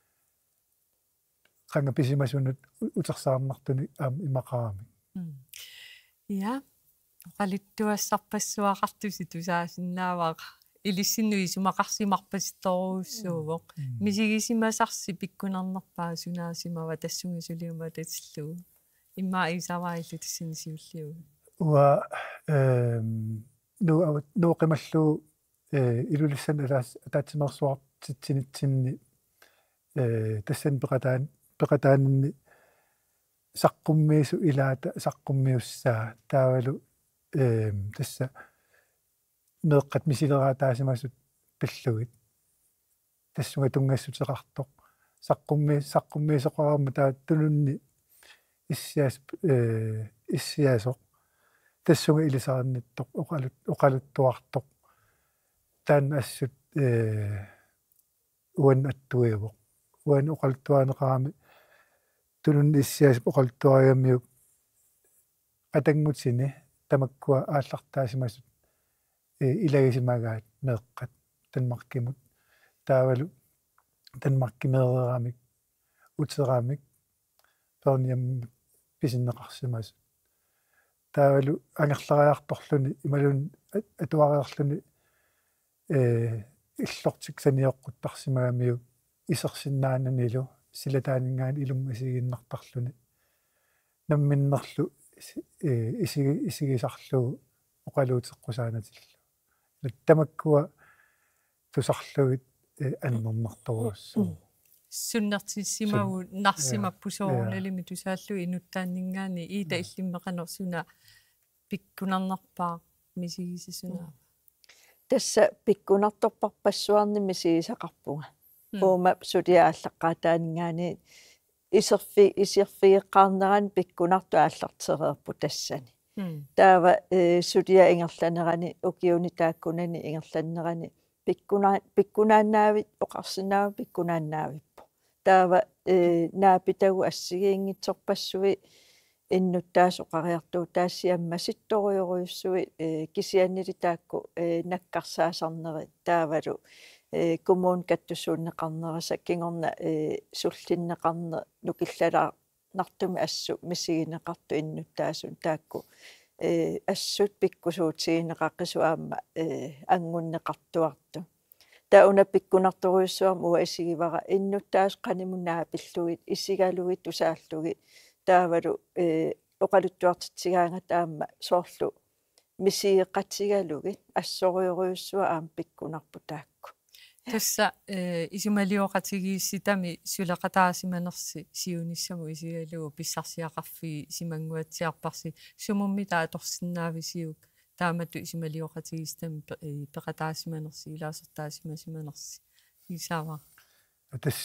канга писимасунут утерсаарнартуни аам имақарами Ja qalituassarpassuaqartusi tusaasinnaamaq ilissinui sumaqarsimarpasittoruussuuvoq misigisimasarsi pikkunarnerpaa sunaasimava tassungisuliuma tatsillugu imma isavaillu tissinisiulliugu уа нуоқималлу илулиссан алаас атаатсимерсуартитсинитсинни тассан пеқатаанни саққуммиису илаата саққуммиуссаа таавалу тасса меэққат мисилераатаасимасут пиллугит тассунга тунгассутеқартоқ саққуммиисоқарама таа тунунни иссиасоқ тассунга илисаарниттоқ оқалуттуартоқ таан ассут уан аттуивоқ уан оқалуттуанеқарами тунун иссиас оқалтуариамиук атангмутсини тамаккуа ааллартаасимасут илагисимагаат меэққат танмаркимут таавалу танмаркимеераамик утераамик перниам писиннеқарсимасут таавалу ангерлариарторлуни ималун атуариарлуни иллортик саниоққуттарсимаамиук исерсиннаананилу силатаанингаан илуммасигиннартарлуни намминнерлу исигисарлуу оқалуутеққусаанатиллу тамаккуа тусарлугит аннернарторуссу суннертиссимагу нарсимаппусоорналими тусааллу инуттааннингаани иита иллиммеқанерсуна пиккунарнарпаа мисигисисуна тасса пиккунарторпарпассуарни мисигисақарпунга уума сулиааллаққаатаанингаани исерфиеққарнеран пиккунарту ааллартерерпу тассани таава сулиа ингерланерани укиуни тааккунани ингерланнерани пиккунааннаавит оқарсинаава пиккунааннаавиппу таава наапитагу ассигиингитсорпассуи иннуттаасоқариартуу таассиамма ситториоруйуссуи кисианнили таакку наккарсаасарнери таавалу коммун каттусууннеқарнераса кингорна суллиннеқарне нукиллалаа нартуми ассу мисигинеқарту иннуттаасун таакку assut pikkusuutigineqaqqissu aamma angunneqartuartu tauna pikkunartoruissuam ua isigivara innuttaas qanimunaa pillugit isigalugit usaallugi taavalu oqaluttuartitsigaanga taamma soorlu misiiqqatigalugit assoriuruussua aam pikkunarpu taakku Tässä isimaliuqatigiissitami suleqataasimanersi siunissamu isigalugu pissarsiaqarfi simanguatsiarparsi sumummi taatorsinnaavisiuk taamattu isimaliuqatigiistami peqataasimanersi ilaasertaasimanersi isaava tas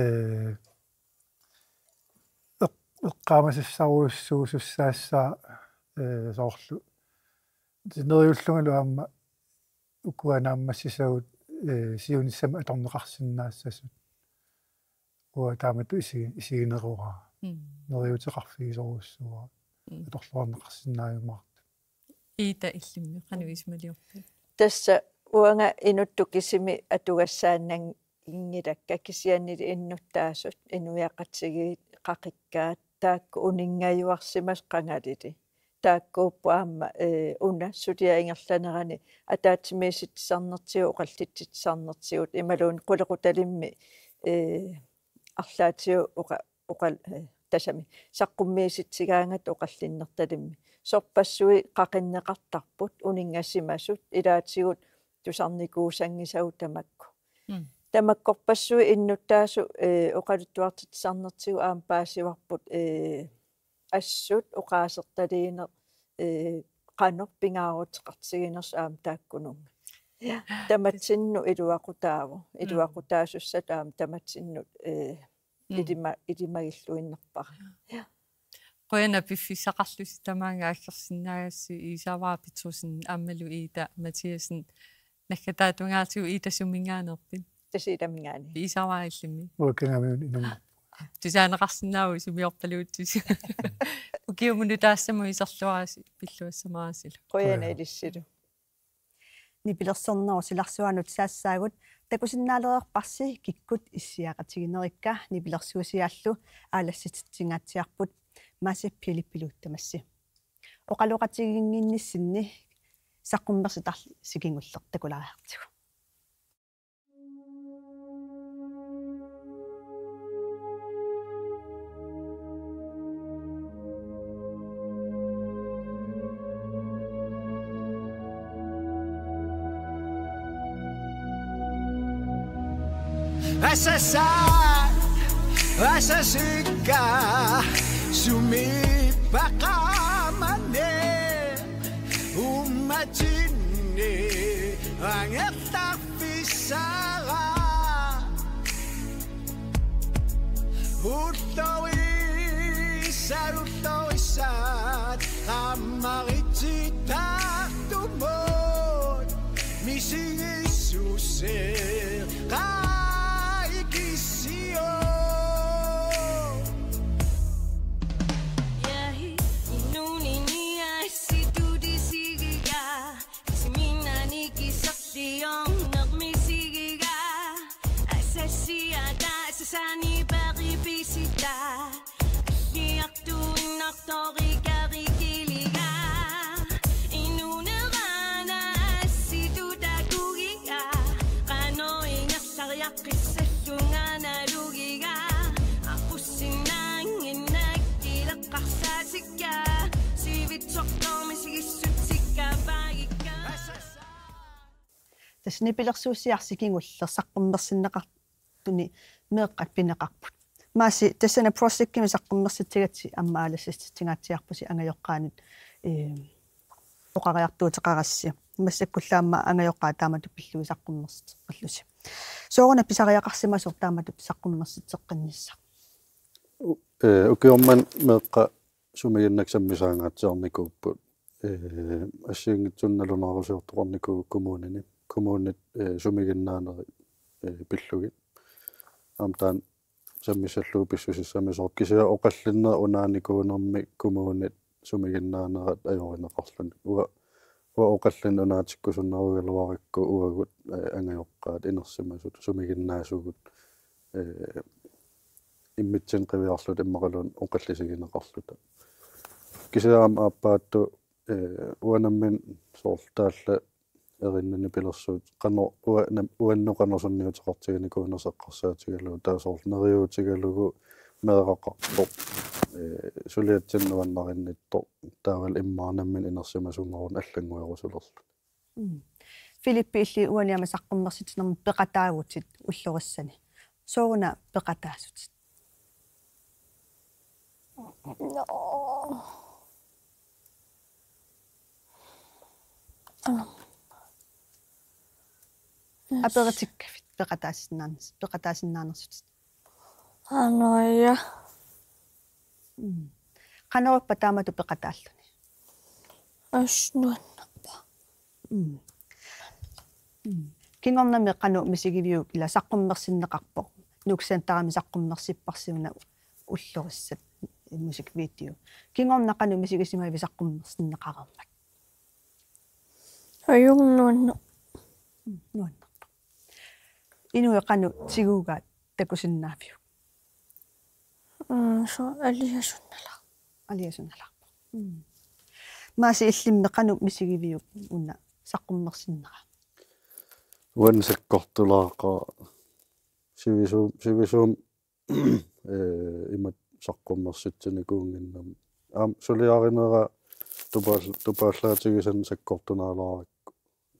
eqqaamasissaruissuusussaassaa soorlu tineriullugalu aamma ukuanaammassisagut siunissam atorneqarsinnaassasut ua taamattu isigineruraa neriuteqarfigisoruussuuraa atorluarneqarsinnaajumaartu iita illimmi qanuismaliorpi tassa uanga inuttukisimi atugassaannan ingilakka kisiannili innuttaasut inuiaqatsigi qaqikkaat taakku uningajuarsimas qangalili taakkuuppu aamma una sutiaingerlanerani ataatimiisitsisarnertiu oqallitsitsisarnertigut imaluun qulequtalimmi арлааtiu oqal tasami saqqummiisitsigaangat oqallinnertalimmi sorpassui qaqinneqartarput uningassimasut ilaatigut tusarnikuusangisau tamakku tamakkorpassui innuttaasu oqaluttuartitsisarnertigu aampaasivarput assut oqaasertaliine qanorpingaaruteqartiginers aam taakkununga tamatsinnu iluaqutaasusat aam tamatsinnut ilimagilluinnerpara qoyana piffissaqarlusi tamaanga aallersinnaagassi isaavaa pitsusin aammalu iita Mathiasen nakkataatugaartigu iita sumingaanerpin tasiilamingaani isaavaa illimmi uakkangaamiun inunga тусаанеқарсинааву сумиорпалуутсис укиумуну таассаму исерлуараси пиллуассамаарасила qoyana ilissulu нипилерсернеру силарсуанут саассаагут такусиннаалерерпарси киккут иссиақатигинерикка нипилерсуусиааллу аалассититсингаатсиарпут масип пилиппилууттамасси оқалуқатигингинниссинни саққуммерситарли сикингуллертакулариартигу Asasika sumipakamane umatine angetafisara utoisat amarititatumot misiisuser Sani bari bisita Liaktu inaktori kari kiliga Inunarana situ dakugiga Kano inasariakisasungana lugiga Ako sinangin nagkilakasasika Sivitsoktomi sigissutsika bagika таснипилерсуусиарсикингуллерсаққуммерсиннеқартуни меэққат пинеқарпут maaси тассана просеккими саққуммерситсигатси аммааласситсингаатсиарпуси ангайоққаанут оқариартуутеқарасси массаккуллаама ангайоққаа таамату пиллуи саққуммерситеққаллуси соорна писариақарсимасор таамату саққуммерситеққиннисса укиорман меэққа сумигиннаксаммисаангаатсиарникууппут ассиингитсунналунаарусиортоқарнику kommunit sumigиннаанери пиллуги амтаан саммисаллуу писсусиссамисоор кисиа оқаллиннер унааникуунерми kommunit sumigиннаанерат ajorинеқарлуни уа оқаллин унаатиккусуннаругалуарикку уагут ангайоққаат инерсимасут sumigиннаасугут иммитсен қивиарлут иммақалун оқаллисигинеқарлута кисиаам ааппаатту uanammin soortaalla erinni pilersuut qanor uannoqanersunniuteqartigini kuunerseqqarsaatigallu taasoorneriutigalugu meeqaqarpo suliatsinnuannarinnitto taaval immaanammin inersimasungorun аллангуерусулерлу Filippi illi uaniama saqqummersitinermi peqataagutit ullorissani sooruna peqataasutit Aperitikkafit peqataasinnaarnersutit Anoia. Qaneruppa taamatu peqataalluni Asnuannarpa. Kingornami qanu misigiviuk ila saqqummersinneqarpoq nuuksan tarami saqqummersipparsimuna ullorissat musikvideo kingornaqanu misigisimaivi saqqummersinneqarermak Ajunnuanna. Nuannarpa Inui qanu tiguugaat takusinnaaviu So aliasunnala. Aliasunnalarpa Maasi illimmi qanu misigiviuk unna saqqummersinneqa uansakkortulaaqa sivisum imat saqqummersitsinikuunginnam suliarinera tupaallaatigisan sakkortunaalaarikku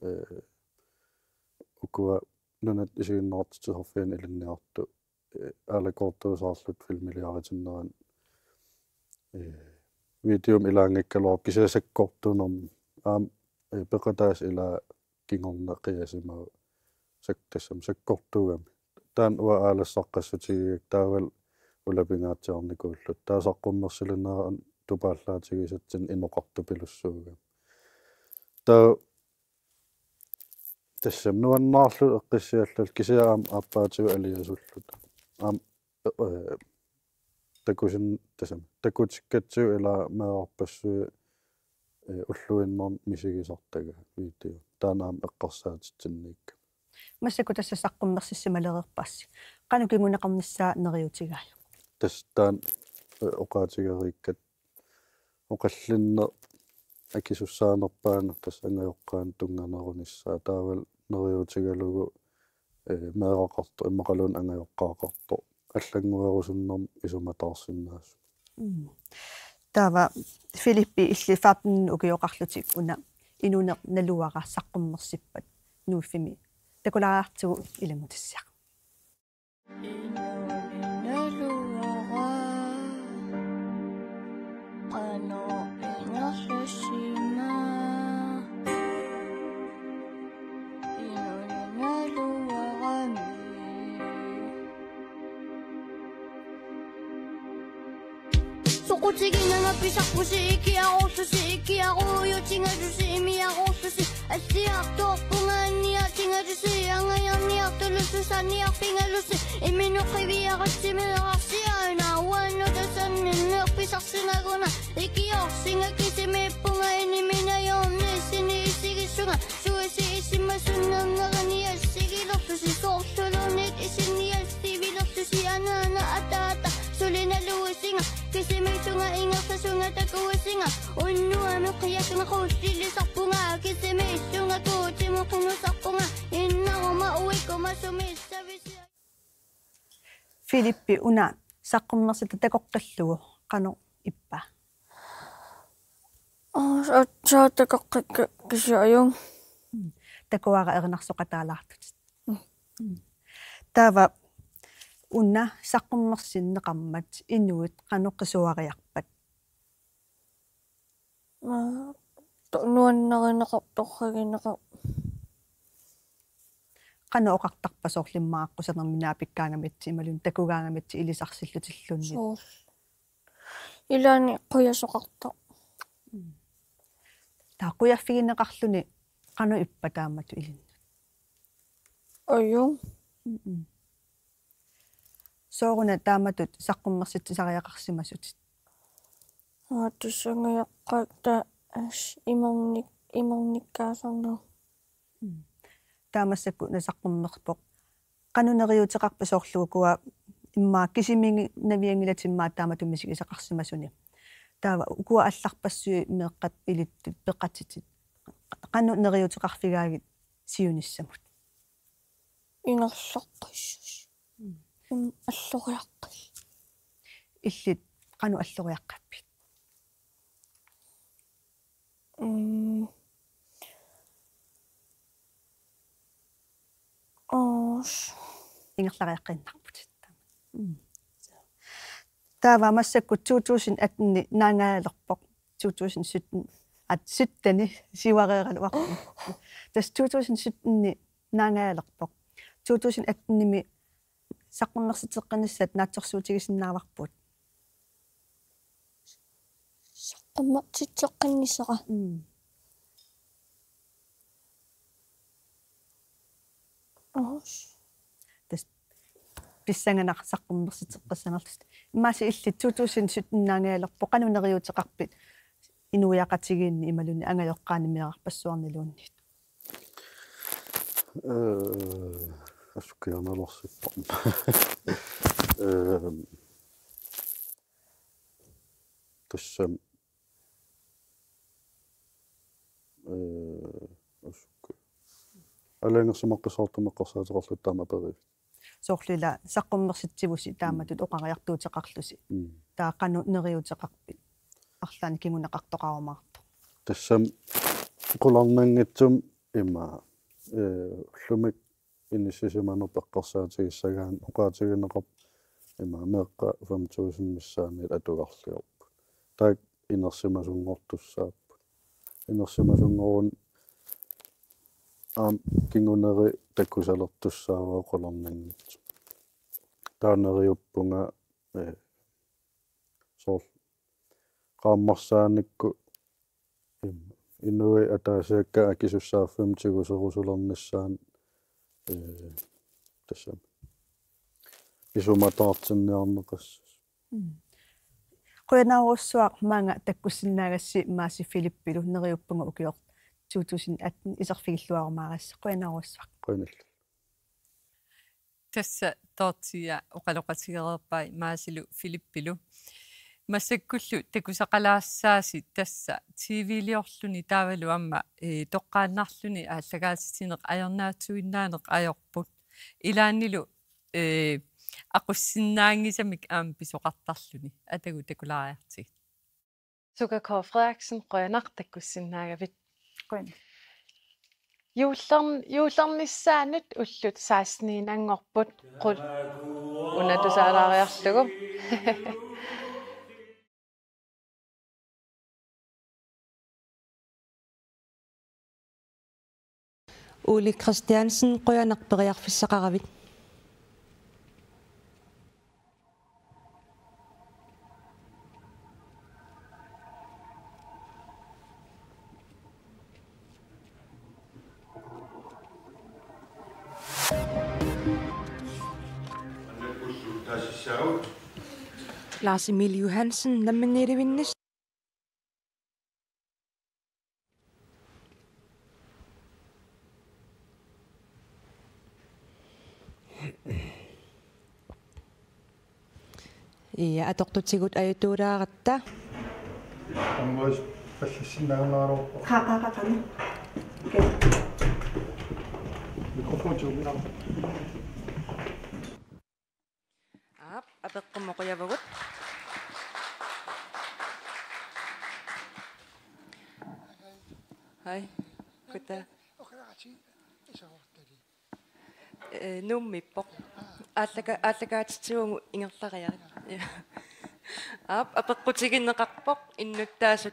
ukua nunat isiginnertisorfian ilinniartu aalakortuusaarlut filmiliaritinneran videom ilaangikkaluar kisasakkortunerm peqataas ila kingorneqiasimaa tassam sakkortuugami taan ua aalassaqassutigiik taaval ulapingaatiarnikuullut taasaqqummersilinera tupaallaatigisatsin inoqartupilussuugam taa tassam nuannaarlu eqqissiallal kisiaam aappaatigu aliasullut takusin tassam takutikkatsigu ila meeqarpassui уллуиннер мисигисартага видео таанаам эққарсаатитсинниикка Масsaku tassa saqqummersissimaleriqpassi qanu kingunaqarnissaa neriutigaaju тастаан оқаатигарииккат оқаллинне акисуссаанерпаана тас ангайоққаан тунганеруниссаа таавал нериутигалугу меэқарто иммақалуун ангайоққаақарто аллангуерусуннерм исуматаарсиннаас Tava Filippi illi faapin ukioqarlutik una inuner naluara saqqummersippat nuuffimi takulaartugu ilamutissiaq Soqutiginanga pisarpusi ikiaruutusi ikiaruuyutingalusi imiaruutusi assiartoorpungaanniatingalusi angayarniartulususaniarpingalusi iminuqiviaratsimeerarsiauna uannutasannimmeerpisarsinaguna ikiorsingakisimippunga iniminayornissini isigissunga suisi isimmasunnerneraniassigilertusi soortulunit isiniastivilertusi anaana ataata sulinaluusinga kisimisunga ingertasunga takuusinga unnuami qiyasunga quustillisarpunga kisimisunga kuutimuqinusarpunga innaruma uikuma sumissavisi Filippi una saqqummersita takoqqallugu qanu ippa saatakoqqakka kisiayung takuara ernarsoqataalaartut Tava unna saqqummersinneqarmat inuit qanuqqisuariarpat nuannarineqartorragineqa qanu oqartarpasoorlimmaaqqusanerminaapikkaangamitsi imalun takugaangamitsi ilisarsillutilluunni ilani quyasoqarta taquyaffigineqarluni qanu ippa taammatu ilinna ayung sooruna taamatut saqqummersitsisariaqarsimasutit tussangayaqqaata imornikkaasarner taamassaku nasaqqummerpoq qanuneriuteqarpasoorlugu kuwa immaa kisimingi naviangilatimmaa taamatummisigisaqarsimasuni таава укуа алларпассуи меэккат илиттут пеқатитит qanu neriuteqarfigaagit siunissamut инерлаққиссус аллориаққис илlit qanu alloriaqqappit ingерлariaqqinнarput таава массаккут 2018 наангаалерпоқ 2017 17 сивареералуаққу тас 2017 наангаалерпоқ 2018 саққуммерситеққинассат наатсорсуутигисиннааварпут саққуммерситеққиннисера тас писсанганар саққуммерситеққиссанерлус имааси илли 2017 наангаалерпоқ канунериутеқарпит инуяқатигиинни ималуни ангаёққаанимиарпассуарнилууннит асукианалерсиппа тассам асук алангерсимаққисаартумеққарсаатеқарлут таама перив соорлила саққуммерситсивуси тааматут оқариартуутеқарлуси таа кану нериутеқарпит арлаани кигунеқартоқарумаарто тассам қуларнангитсум има лумик иниссисиманерпеққарсаатигиссагаан оқаатигинеқарп има меққа 5000 миссаанит атугарлиорп таак инерсимасунгортуссааппут инерсимасунгорун кингунери таккусалертуссаава қуларнангитсу таанериуппунга соор qaammarsaanikku inui ataasiakka akisussaaffam tiguserusулернissaан тассам исуматаартинниарнеқассас qoyanaaruussuaq maanga takkussinnaagassi maasi Filippilu neriuppunga ukior 2018 iserfigilluarumaaras qoyanaaruussuaq qoyanall тасса тоортия оқалоқатигерерпай маасилу Филиппилу массаккуллу такусақалаассааси тасса тивилиорлуни таавалу амма тоққааннарлуни ааллагаатитинеқ аернаатсуиннаанеқ аёрпут илааннилу ақуссиннаангисамик аам писоқартарлуни атагу такулаариартиг Sukkerkåre Frederiksen Grønner takkussinnаагavit Grønner Juulernissaanut ullut 16 angorput qul unatusaalariarlugu Uli Christiansen qoyanarperiarfissaqaravit Lars Emil Johansen nammanerivinnis Ja atortutigut ajutulaaratta аммуис паллассинаагнаарорпо qaaqaaqaqami микрофон жугнаа апеққумоқуявагут Hej goddag Nummippoq ааллагаатитсугу ингерлариарит апеққутигиннеқарпоқ иннуттаасут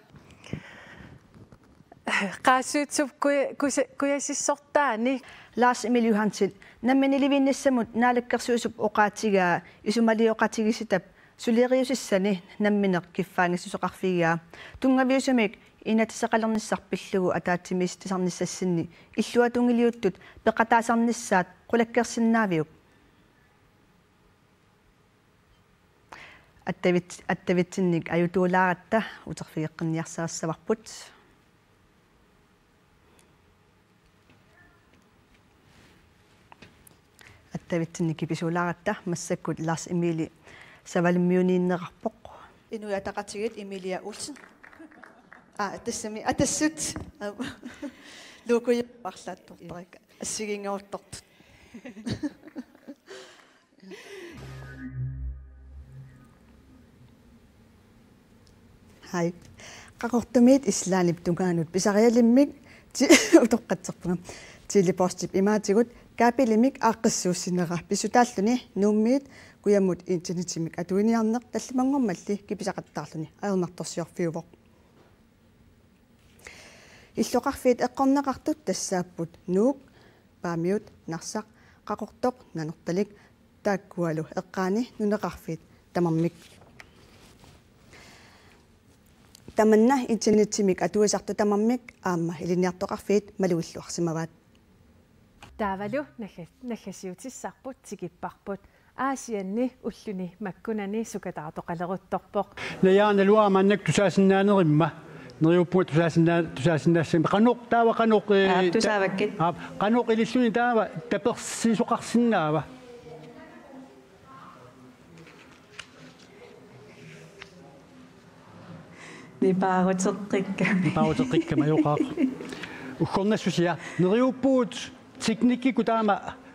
qaassuutsup kuyasissortaani Lars Emil Johansen namminilivinnissamut naalakkersuusup oqaatigaa isumalioqatigisitap suleriusissani nammineq kiffaangisusoqarfigaa tungaviusumik inatisaqalernisarpillugu ataatimiistisarnissassinni illuatungiliuttut peqataasarnissaat qulakkersinnaaviuk attavitsinnik ajutuulaaratta uterfigeqqinniarsaassavарпут attavitsinnik kipisuulaaratta massakkut Lars Emili savalimmiuniinneqarpoq инуятақатигит Эмилия Олсен тассами атассут лукуи парлааттортарик ассигингеортортут хай qaqortumiit islaanip tungaanut pisarialimik utoqqatserpunga tilipostip imaatigut kaapilimik aaqqissuussinera pisutaalluni nuummiit kuyamut internetимик atuiniarneq tallimangormalli kipisaqattaarluni aernartorsiorfiuvoq иллоqarfiit eqqorneqartut tassaapпут nuuk paamiut narsaq qaqortoq nanertalik taakkualu eqqaani nuneqarfiit tamarmik tamanna internetимик atuisartu tamarmik aamma iliniartoqarfiit maluilluarsimavaat таавалу налласиутиссарпут тикиппарпут аасианни уллуни маккунани сукатаартоқалерутторпоқ наяаналуаамааннак тусаасиннаанеримма нериуппут тусаасиннаассами қануқ таава қануқ тусааваккит қануқ илиссуни таава таперсисоқарсинаава нипаарутеққиккама юқаа уккорнассусиа нериуппут teknikki taama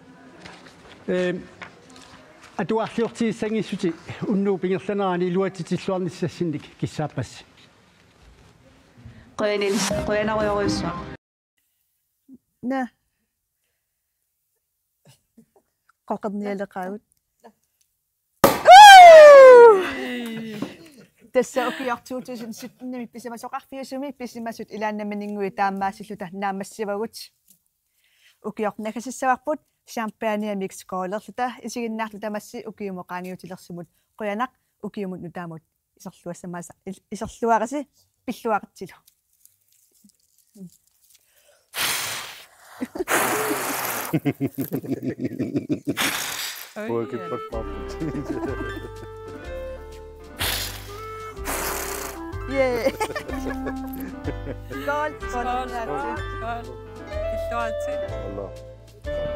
atuarliortiissangissути unnu pingerlaneraani iluatitilluarnissassinik kissaapassi qoyanariorussuaq na qoqernialeqagut tässä okiartuutusin sitnimi pisamasoqarfiusumi pisimasut ilaannamaninngui taammaassilluta naamassivagut ukiornakasissavarput champagne-mix skoolerluta isiginnaarlu tamassi ukiumoqaaniutilersumut quyanaq ukiumut nutaamut iserluassamaasa iserluarasi pilluaqatsilu Yeah. Skål. Skål. Skål. Skål. Skål. Skål.